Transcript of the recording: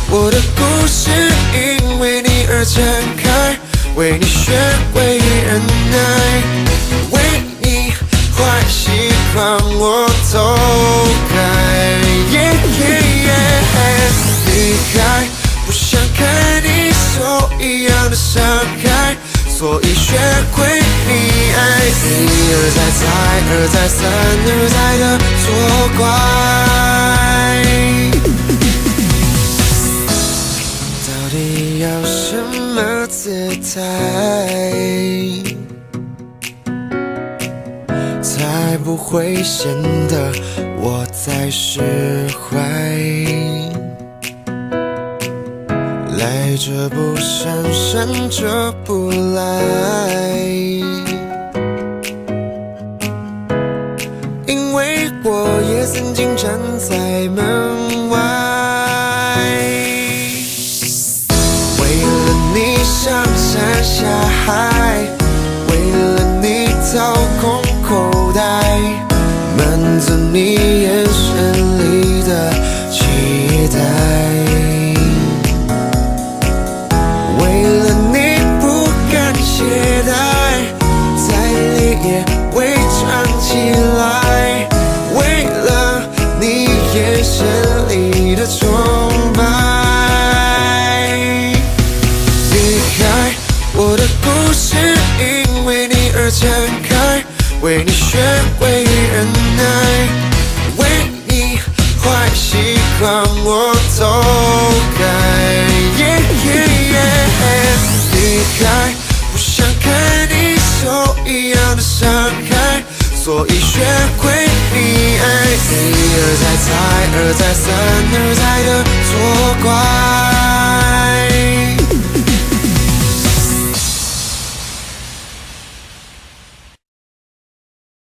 我的故事因为你而展开，为你学会忍耐，为你坏习惯我都改。离开，不想看你受一样的伤害，所以学会溺爱。一而再，再而再，三而再的作怪。到底要什么姿态，才不会显得我在释怀？来者不善，善者不来，因为我也曾经站在门外，为了你上山下海，为了你掏空口袋，满足你眼神里的期待。为了你不敢懈怠，再累也会站起来，为了你眼神里的崇拜。离开，我的故事因为你而展开，为你学会忍耐，为你坏习惯我都改。离开，不想看你受一样的伤害，所以学会溺爱。一而再，再而再，三而再的作怪。